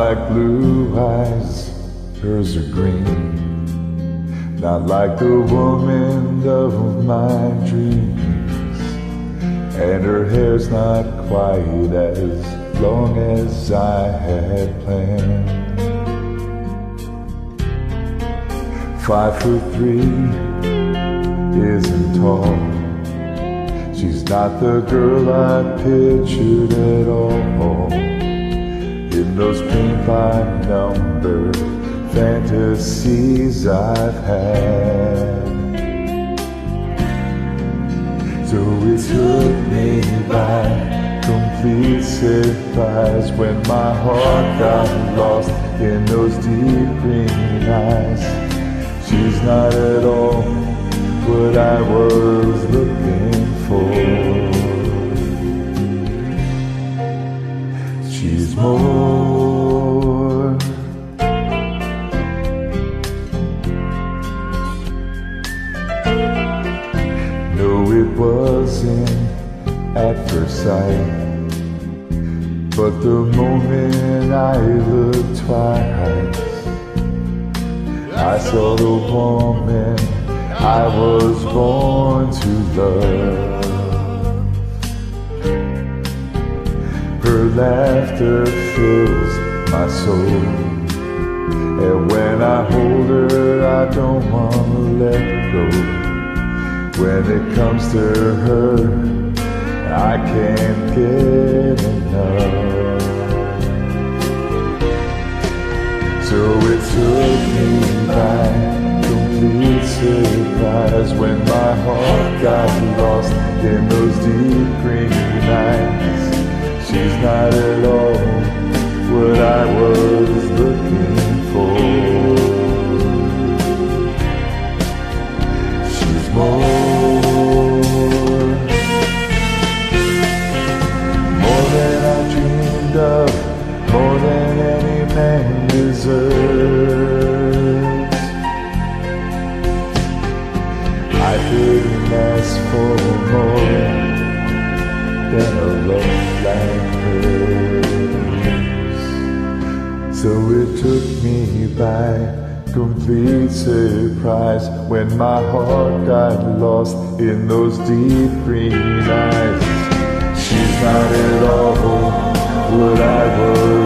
like blue eyes, hers are green. Not like the woman of my dreams. And her hair's not quite as long as I had planned. 5'3" isn't tall. She's not the girl I pictured at all. In those paint by number fantasies I've had. So it took me by complete surprise when my heart got lost in those deep green eyes. She's not at all what I was looking for. She's more. No, it wasn't at first sight, but the moment I looked twice, I saw the woman I was born to love. Her laughter fills my soul, and when I hold her, I don't want to let go. When it comes to her, I can't get enough. So it took me by complete surprise when my heart got lost in those deep green eyes. She's not at all what I was looking for. She's more than I dreamed of, more than any man deserves. I couldn't ask for more than a love like hers. So it took me by complete surprise when my heart got lost in those deep green eyes. She's not at all what I was